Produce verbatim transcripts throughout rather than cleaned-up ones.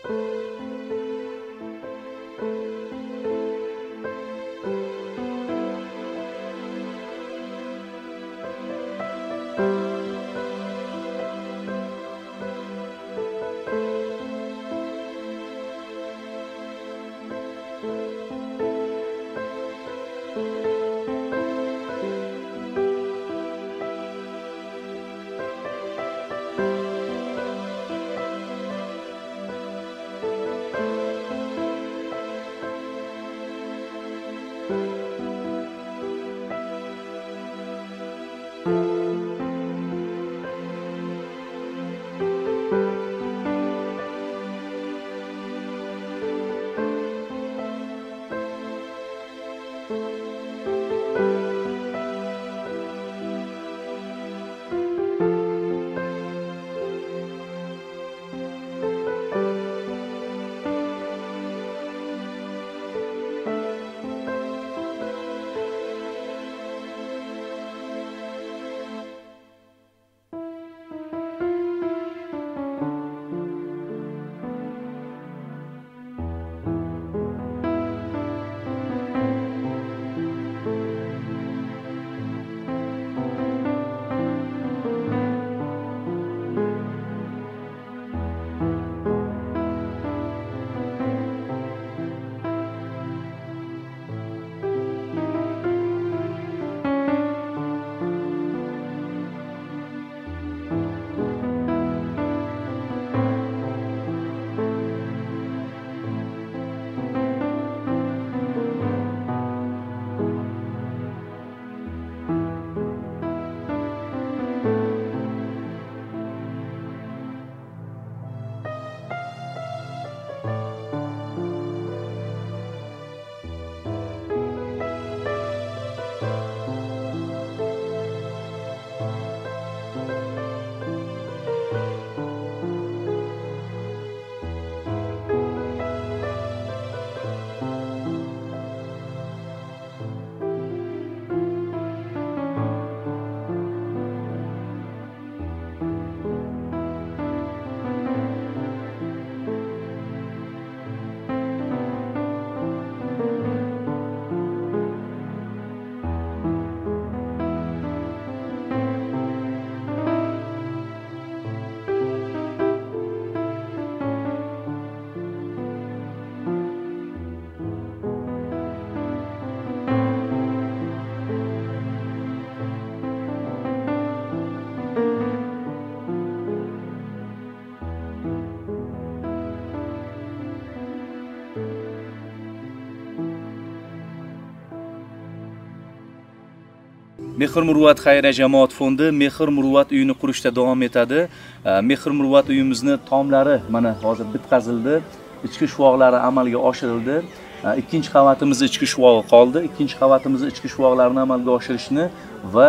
Mehr Muruvvat xayriya jamoat fondi Mehr Muruvvat uyini qurishda davom etadi. Mehr Muruvvat uyimizni tomlari mana hozir bitkazildi. Ichki shuvoqlari amalga oshirildi. Ikkinchi qavatimiz ichki shuvog'i qoldi. Ikkinchi qavatimiz ichki shuvoqlarni amalga oshirishni va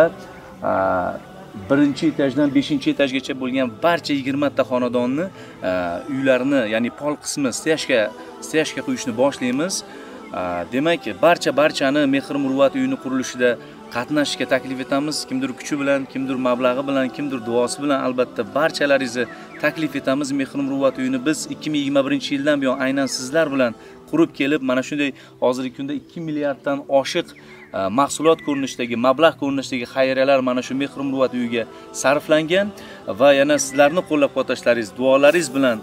birinchi etajdan beshinchi etajgacha bo'lgan barcha yigirma ta xonadonni uylarini, ya'ni pol qismi steyajga steyajga qo'yishni boshlaymiz. Demak, barcha barchani Mehr Muruvvat uyini qurilishida qatnashishga taklif etamiz. Kimdir kuchi bilan, kimdir mablag'i bilan, kimdir duosi bilan, albatta barchalaringizni taklif etamiz. Mehr Muruvvat uyini biz ikki ming yigirma birinchi yildan buyon aynan sizlar bilan qurib kelib, mana shunday hozirgi kunda ikki milliarddan oshiq mahsulot ko'rinishidagi, mablag' ko'rinishidagi xayriyalar mana shu Mehr Muruvvat uyiga sarflangan va yana sizlarning qo'llab-quvvatlashlaringiz, duolaringiz bilan,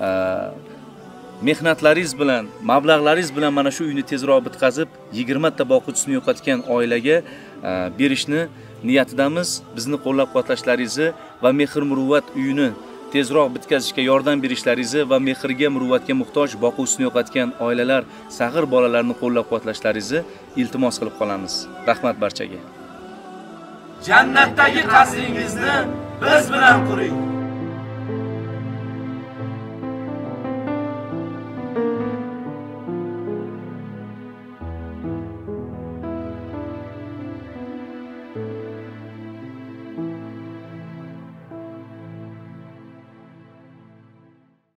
mehnatlaringiz bilan, mablag'laringiz bilan mana shu uyni tezroq bitkazib, yigirma ta boquvchisini yo'qotgan oilaga berishni niyatidamiz. Bizni qo'llab-quvvatlashlaringizni va Mehr Muruvvat uyini tezroq bitkazishga yordam berishlaringizni va mehrga, muruvvatga muhtoj boquvchisini yo'qotgan oilalar, sag'ir bolalarni qo'llab-quvvatlashlaringizni iltimos qilib qolamiz. Rahmat barchaga. Jannatdagi qasringizni biz bilan quring.